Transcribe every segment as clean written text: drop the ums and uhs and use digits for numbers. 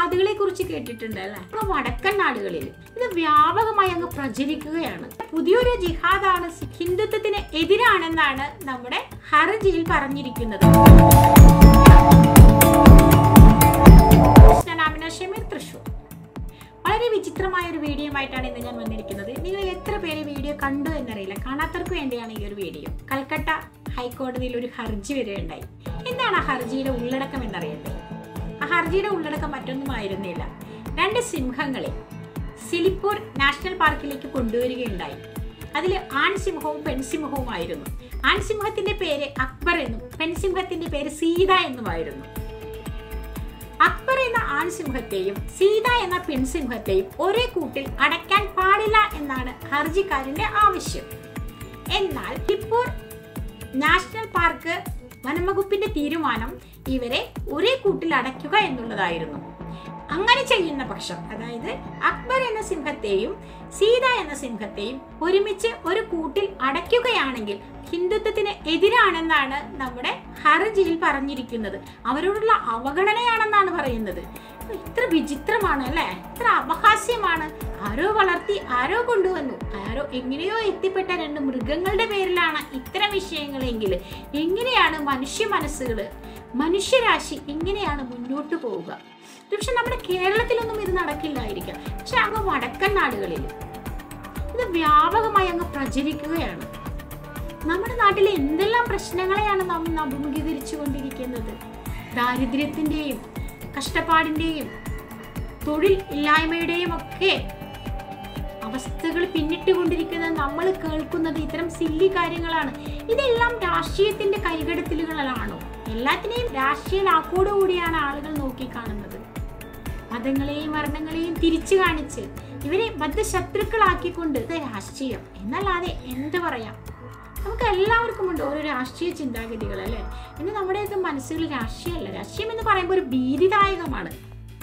ജിഹാദുകളെ കുറിച്ച് കേട്ടിട്ടുണ്ട് അല്ലേ? വടക്കൻ നാടുകളിൽ ഇത് വ്യാപകമായി അങ്ങ് പ്രചരിക്കുകയാണ്. പുതിയൊരു ജിഹാദാണ്, ഹിന്ദുത്വത്തിന് എതിരാണെന്നാണ് നമ്മുടെ ഹർജിയിൽ പറഞ്ഞിരിക്കുന്നത്. തൃശൂർ. വളരെ വിചിത്രമായ ഒരു വീഡിയോ ആയിട്ടാണ് ഇന്ന് ഞാൻ വന്നിരിക്കുന്നത്. നിങ്ങൾ എത്ര പേര് വീഡിയോ കണ്ടു എന്നറിയില്ല. കാണാത്തവർക്ക് വേണ്ടിയാണ് ഈ ഒരു വീഡിയോ. കൽക്കട്ട ഹൈക്കോടതിയിൽ ഒരു ഹർജി വരികയുണ്ടായി. എന്താണ് ആ ഹർജിയുടെ ഉള്ളടക്കം എന്നറിയട്ടെ? ആ ഹർജിയുടെ ഉള്ളടക്കം മറ്റൊന്നുമായിരുന്നില്ല. 2 സിംഹങ്ങളെ സിലിപ്പൂർ നാഷണൽ പാർക്കിലേക്ക് കൊണ്ടുവരികയുണ്ടായി. അതിൽ ആൺസിംഹവും പെൺസിംഹവുമായിരുന്നു. ആൺസിംഹത്തിന്റെ പേര് അക്ബർ എന്നും പെൺസിംഹത്തിന്റെ പേര് സീത എന്നുമായിരുന്നു. അക്ബർ എന്ന ആൺസിംഹത്തെയും സീത എന്ന പെൺസിംഹത്തെയും ഒരേ കൂട്ടിൽ അടയ്ക്കാൻ പാടില്ല എന്നാണ് ഹർജിക്കാരന്റെ ആവശ്യം. എന്നാൽ സിലിപ്പൂർ നാഷണൽ പാർക്ക് വനംവകുപ്പിന്റെ തീരുമാനം ഇവരെ ഒരേ കൂട്ടിൽ അടയ്ക്കുക എന്നുള്ളതായിരുന്നു. അങ്ങനെ ചെയ്യുന്ന പക്ഷം, അതായത് അക്ബർ എന്ന സിംഹത്തെയും സീത എന്ന സിംഹത്തെയും ഒരുമിച്ച് ഒരു കൂട്ടിൽ അടയ്ക്കുകയാണെങ്കിൽ ഹിന്ദുത്വത്തിന് എതിരാണെന്നാണ് നമ്മുടെ ഹർജിയിൽ പറഞ്ഞിരിക്കുന്നത്. അവരോടുള്ള അവഗണനയാണെന്നാണ് പറയുന്നത്. ഇത്ര വിചിത്രമാണ് അല്ലെ? ഇത്ര അപഹാസ്യമാണ്. ആരോ വളർത്തി, ആരോ കൊണ്ടുവന്നു, ആരോ എങ്ങനെയോ എത്തിപ്പെട്ട 2 മൃഗങ്ങളുടെ പേരിലാണ് ഇത്തരം വിഷയങ്ങളെങ്കിൽ എങ്ങനെയാണ് മനുഷ്യ മനസ്സുകള്, മനുഷ്യരാശി എങ്ങനെയാണ് മുന്നോട്ട് പോവുക? പക്ഷെ നമ്മുടെ കേരളത്തിലൊന്നും ഇത് നടക്കില്ലായിരിക്കാം. പക്ഷെ അങ്ങ് വടക്കൻ നാടുകളിൽ ഇത് വ്യാപകമായി അങ്ങ് പ്രചരിക്കുകയാണ്. നമ്മുടെ നാട്ടിൽ എന്തെല്ലാം പ്രശ്നങ്ങളെയാണ് നാം അഭിമുഖീകരിച്ചു കൊണ്ടിരിക്കുന്നത്. ദാരിദ്ര്യത്തിന്റെയും കഷ്ടപ്പാടിന്റെയും തൊഴിൽ ഇല്ലായ്മയുടെയും ഒക്കെ അവസ്ഥകൾ പിന്നിട്ടുകൊണ്ടിരിക്കുന്ന നമ്മൾ കേൾക്കുന്നത് ഇത്തരം സില്ലി കാര്യങ്ങളാണ്. ഇതെല്ലാം രാഷ്ട്രീയത്തിന്റെ കൈകടത്തലുകളാണോ? എല്ലാത്തിനെയും രാഷ്ട്രീയ ലാക്കോടുകൂടിയാണ് ആളുകൾ നോക്കിക്കാണുന്നത്. മതങ്ങളെയും വർണ്ണങ്ങളെയും തിരിച്ചു കാണിച്ച് ഇവരെ ബദ്ധശത്രുക്കളാക്കിക്കൊണ്ട് രാഷ്ട്രീയം എന്നല്ലാതെ എന്ത് പറയാം? നമുക്ക് എല്ലാവർക്കും ഉണ്ട് ഓരോ രാഷ്ട്രീയ ചിന്താഗതികൾ അല്ലേ? ഇന്ന് നമ്മുടെ മനസ്സുകളിൽ രാഷ്ട്രീയമല്ല. രാഷ്ട്രീയം എന്ന് പറയുമ്പോൾ ഒരു ഭീതിദായകമാണ്.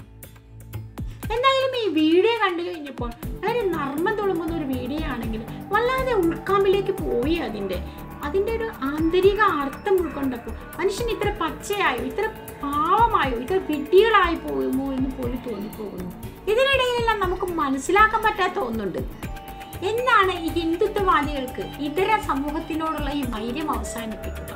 എന്തായാലും ഈ വീഡിയോ കണ്ടു കഴിഞ്ഞപ്പോൾ വളരെ നർമ്മം തുളുമ്പുന്ന ഒരു വീഡിയോ ആണെങ്കിൽ വല്ലാതെ ഉൾക്കാമ്പിലേക്ക് പോയി അതിൻ്റെ ഒരു ആന്തരിക അർത്ഥം ഉൾക്കൊണ്ടപ്പോൾ മനുഷ്യൻ ഇത്ര പച്ചയായോ, ഇത്ര പാവമായോ, ഇത്ര വിഡ്ഢികളായി പോകുമോ എന്ന് പോലും തോന്നിപ്പോകുന്നു. ഇതിനിടയിലെല്ലാം നമുക്ക് മനസ്സിലാക്കാൻ പറ്റാത്ത ഒന്നുണ്ട്. എന്നാണ് ഈ ഹിന്ദുത്വവാദികൾക്ക് ഇതര സമൂഹത്തിനോടുള്ള ഈ വൈര്യം അവസാനിപ്പിക്കുക?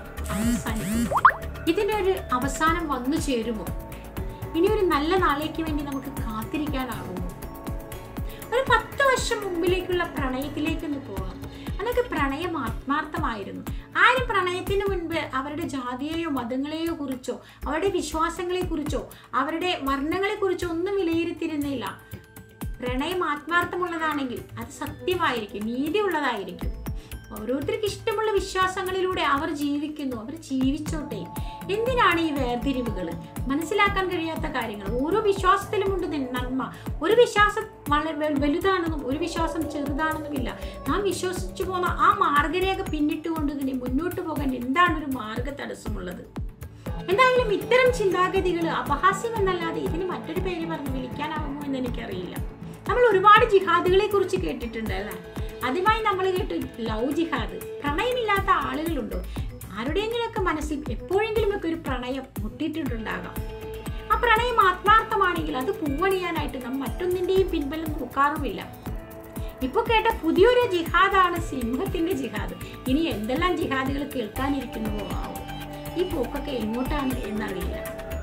ഇതിൻ്റെ ഒരു അവസാനം വന്നു ചേരുമോ? ഇനി ഒരു നല്ല നാളേക്ക് വേണ്ടി നമുക്ക് കാത്തിരിക്കാനാകുമോ? ഒരു 10 വർഷം മുമ്പിലേക്കുള്ള പ്രണയത്തിലേക്കൊന്ന് പോകാം. അതൊക്കെ പ്രണയം ആത്മാർത്ഥമായിരുന്നു. ആരും പ്രണയത്തിന് മുൻപ് അവരുടെ ജാതിയെയോ മതങ്ങളെയോ കുറിച്ചോ അവരുടെ വിശ്വാസങ്ങളെ കുറിച്ചോ അവരുടെ വർണ്ണങ്ങളെ കുറിച്ചോ ഒന്നും വിലയിരുത്തിയിരുന്നില്ല. പ്രണയം ആത്മാർത്ഥമുള്ളതാണെങ്കിൽ അത് സത്യമായിരിക്കും, നീതിയുള്ളതായിരിക്കും. ഓരോരുത്തർക്ക് ഇഷ്ടമുള്ള വിശ്വാസങ്ങളിലൂടെ അവർ ജീവിക്കുന്നു, അവർ ജീവിച്ചോട്ടെ. എന്തിനാണ് ഈ വേർതിരിവുകൾ? മനസ്സിലാക്കാൻ കഴിയാത്ത കാര്യങ്ങൾ. ഓരോ വിശ്വാസത്തിലുമുണ്ട് നന്മ. ഒരു വിശ്വാസം വളരെ വലുതാണെന്നും ഒരു വിശ്വാസം ചെറുതാണെന്നുമില്ല. നാം വിശ്വസിച്ചു പോന്ന ആ മാർഗരേഖ പിന്നിട്ടുകൊണ്ട് തന്നെ മുന്നോട്ട് പോകാൻ എന്താണ് ഒരു മാർഗ തടസ്സമുള്ളത്? എന്തായാലും ഇത്തരം ചിന്താഗതികൾ അപഹാസ്യം എന്നല്ലാതെ ഇതിന് മറ്റൊരു പേര് പറഞ്ഞ് വിളിക്കാനാവുമോ എന്ന് എനിക്കറിയില്ല. നമ്മൾ ഒരുപാട് ജിഹാദുകളെ കുറിച്ച് കേട്ടിട്ടുണ്ട് അല്ലേ? ആദ്യമായി നമ്മൾ കേട്ടു ലവ് ജിഹാദ്. പ്രണയമില്ലാത്ത ആളുകളുണ്ടോ? ആരുടെയെങ്കിലുമൊക്കെ മനസ്സിൽ എപ്പോഴെങ്കിലുമൊക്കെ ഒരു പ്രണയം മുട്ടിയിട്ടുണ്ടാകാം. ആ പ്രണയം ആത്മാർത്ഥമാണെങ്കിൽ അത് പൂവണിയാനായിട്ട് നാം മറ്റൊന്നിന്റെയും പിൻബലം നോക്കാറുമില്ല. ഇപ്പൊ കേട്ട പുതിയൊരു ജിഹാദാണ് സിംഹത്തിന്റെ ജിഹാദ്. ഇനി എന്തെല്ലാം ജിഹാദുകൾ കേൾക്കാനിരിക്കുന്നുവോ ആവോ? ഈ പോക്കൊക്കെ എങ്ങോട്ടാണ് എന്നറിയില്ല.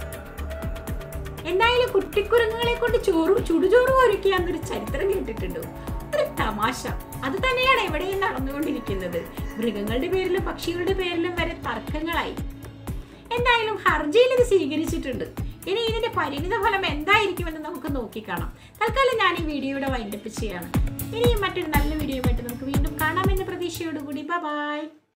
എന്തായാലും കുട്ടിക്കുരങ്ങുകളെ കൊണ്ട് ചുടുചോറ് ഒരുക്കിയാന്നൊരു ചരിത്രം കേട്ടിട്ടുണ്ടോ? ഒരു തമാശ. അത് തന്നെയാണ് എവിടെയും നടന്നുകൊണ്ടിരിക്കുന്നത്. മൃഗങ്ങളുടെ പേരിലും പക്ഷികളുടെ പേരിലും വരെ തർക്കങ്ങളായി. എന്തായാലും ഹർജിയിൽ ഇത് സ്വീകരിച്ചിട്ടുണ്ട്. ഇനി ഇതിന്റെ പരിണിത ഫലം എന്തായിരിക്കുമെന്ന് നമുക്ക് നോക്കിക്കാണാം. തൽക്കാലം ഞാൻ ഈ വീഡിയോയുടെ വൈൻഡപ്പ് ചെയ്യാണ്. ഇനിയും മറ്റൊരു നല്ല വീഡിയോ ആയിട്ട് നമുക്ക് വീണ്ടും കാണാമെന്ന പ്രതീക്ഷയോടുകൂടി ബൈ.